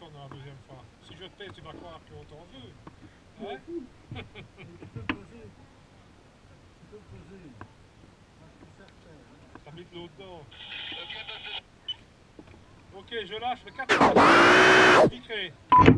pendant la deuxième fois. Si je te paie, tu vas croire qu'on t'en veut. Hein? Tu peux poser. Tu peux poser. Moi, je suis certain. T'habites l'autre-dedans. Ok, je lâche le 4.